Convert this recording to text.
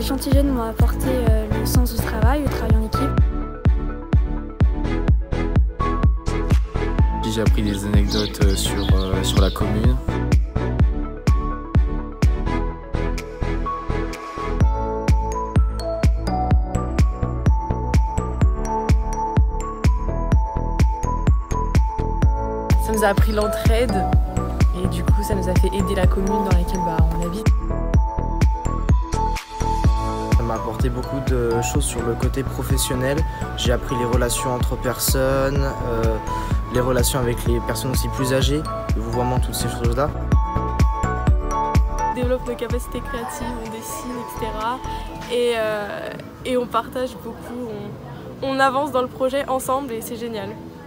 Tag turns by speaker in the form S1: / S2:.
S1: échanges m'ont apporté le sens du travail, le travail en équipe.
S2: J'ai appris des anecdotes sur la commune.
S3: Ça nous a appris l'entraide et du coup ça nous a fait aider la commune dans laquelle on habite.
S4: Ça m'a apporté beaucoup de choses sur le côté professionnel. J'ai appris les relations entre personnes, les relations avec les personnes aussi plus âgées, le vouvoiement, toutes ces choses-là.
S5: On développe nos capacités créatives, on dessine, etc. Et on partage beaucoup, on avance dans le projet ensemble et c'est génial.